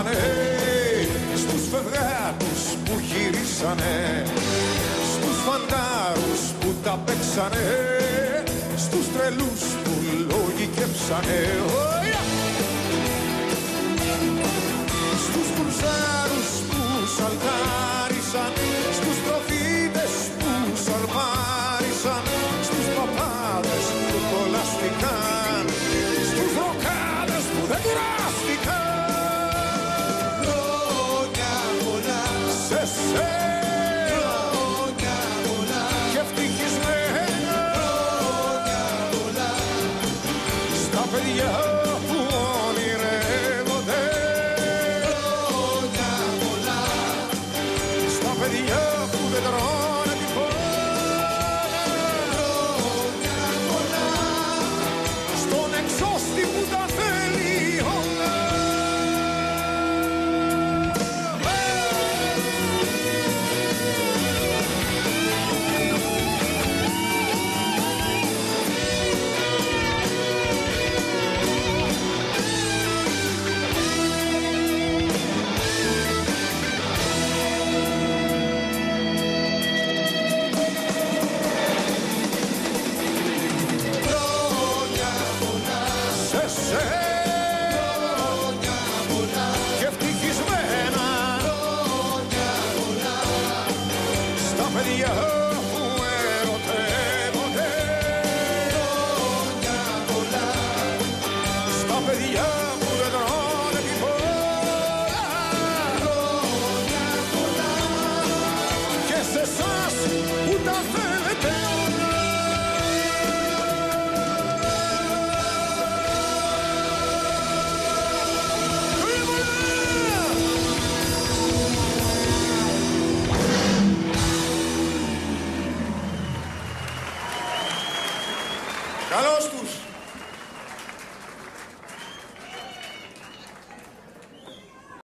γυρίσανε, στους φευγάτους που γυρίσανε, στους φαντάρους που τα παίξανε, στους τρελούς που λογικέψανε, στους κουρσάρους που σαλτάρισαν, στους προφήτες που σαλμάρισαν, στους παπάδες που κολλάστηκαν, στους ροκάδες που δεν κουράστηκαν. Χρόνια πολλά σε σένα.